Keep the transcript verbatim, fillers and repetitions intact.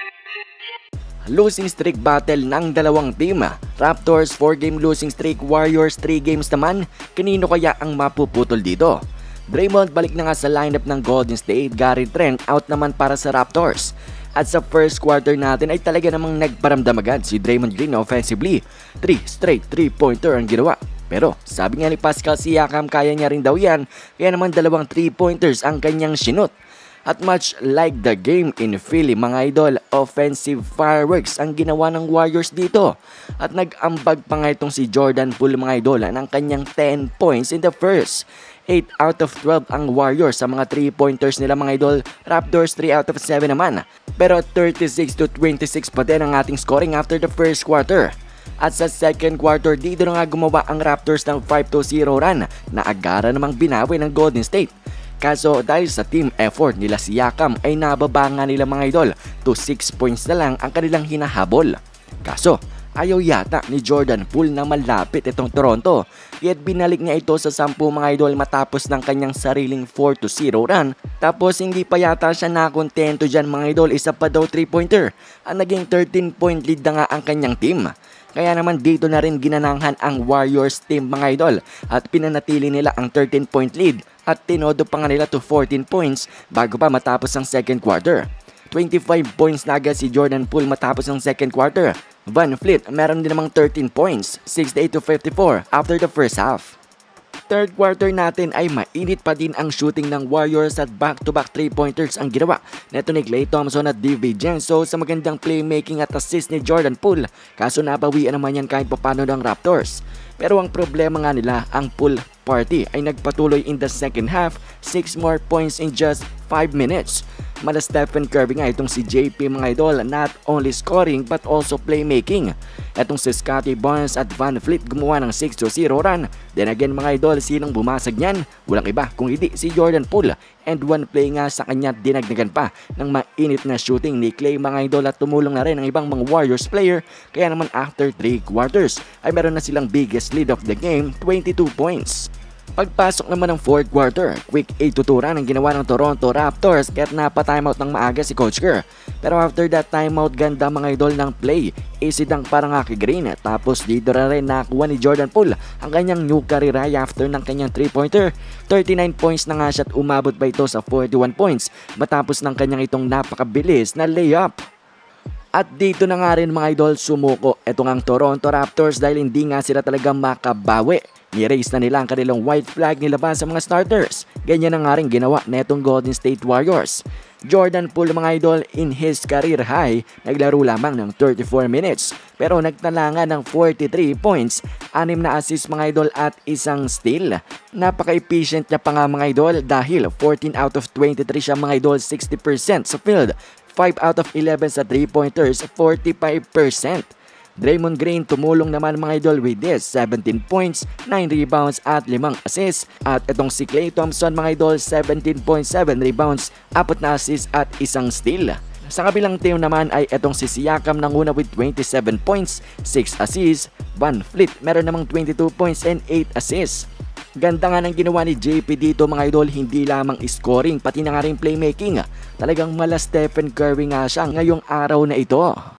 Losing streak battle ng dalawang team. Raptors four game losing streak, Warriors three games naman. Kanino kaya ang mapuputol dito? Draymond balik na nga sa lineup ng Golden State. Gary Trent out naman para sa Raptors. At sa first quarter natin ay talaga namang nagparamdam agad si Draymond Green offensively. three straight three pointer ang ginawa. Pero sabi nga ni Pascal Siakam, kaya niya rin daw yan, kaya naman dalawang three pointers ang kanyang sinut. At much like the game in Philly mga idol, offensive fireworks ang ginawa ng Warriors dito. At nag-ambag pa nga itong si Jordan Poole mga idol ng kanyang ten points in the first. eight out of twelve ang Warriors sa mga three pointers nila mga idol. Raptors three out of seven naman. Pero thirty-six to twenty-six pa din ang ating scoring after the first quarter. At sa second quarter, dito na nga gumawa ang Raptors ng five to zero run na agara namang binawi ng Golden State. Kaso dahil sa team effort nila Siakam ay nababa nga nila mga idol to six points na lang ang kanilang hinahabol. Kaso ayaw yata ni Jordan Poole na malapit itong Toronto, kaya't binalik niya ito sa sampu mga idol matapos ng kanyang sariling four to zero run. Tapos hindi pa yata siya nakontento dyan mga idol, isa pa daw three pointer. Ang naging thirteen point lead na nga ang kanyang team. Kaya naman dito na rin ginananghan ang Warriors team mga idol at pinanatili nila ang thirteen point lead at tinodo pa nga nila to fourteen points bago pa matapos ang second quarter. twenty-five points na agad si Jordan Poole matapos ang second quarter. Van Fleet meron din namang thirteen points, sixty-eight to fifty-four after the first half. Third quarter natin ay mainit pa din ang shooting ng Warriors at back-to-back three pointers ang ginawa neto ni Klay Thompson at DiVincenzo sa magandang playmaking at assist ni Jordan Poole. Kaso nabawian naman yan kahit papano ng Raptors. Pero ang problema nga nila, ang Poole party ay nagpatuloy in the second half, six more points in just five minutes. Mala Stephen Curry nga itong si J P mga idol, not only scoring but also playmaking. Etong si Scottie Barnes at Van Fleet gumawa ng six to zero run. Then again mga idol, sinong bumasag niyan? Walang iba kung hindi si Jordan Poole. And one play nga sa kanya dinagdagan pa ng mainit na shooting ni Klay mga idol at tumulong na rin ang ibang mga Warriors player. Kaya naman after three quarters ay meron na silang biggest lead of the game, twenty-two points. Pagpasok naman ng fourth quarter, quick eight to two run ang ginawa ng Toronto Raptors kaya't napa-timeout ng maaga si Coach Kerr. Pero after that timeout, ganda mga idol ng play. Easy dunk para nga kay Green. Tapos dito na rin nakuha ni Jordan Poole ang kanyang new career high after ng kanyang three pointer. thirty-nine points na nga siya at umabot pa ito sa forty-one points matapos ng kanyang itong napakabilis na layup. At dito na nga rin mga idol sumuko itong ang Toronto Raptors dahil hindi nga sila talaga makabawi. Ni-raise na nila ang kanilang white flag nilabas sa mga starters. Ganyan na nga rin ginawa netong Golden State Warriors. Jordan Poole mga idol in his career high, naglaro lamang ng thirty-four minutes pero nagtala ng forty-three points, anim na assist mga idol at isang steal. Napaka-efficient niya pa nga mga idol dahil fourteen out of twenty-three siya mga idol, sixty percent sa field, five out of eleven sa three pointers, forty-five percent. Draymond Green tumulong naman mga idol with this, seventeen points, nine rebounds at limang assists. At itong si Klay Thompson mga idol, seventeen point seven rebounds, apat na assists at isang steal. Sa kabilang team naman ay itong si Siakam nanguna with twenty-seven points, six assists. Van Fleet meron namang twenty-two points and eight assists. Ganda nga ng ginawa ni J P dito mga idol, hindi lamang scoring pati na nga rin playmaking. Talagang mala Stephen Curry nga siya ngayong araw na ito.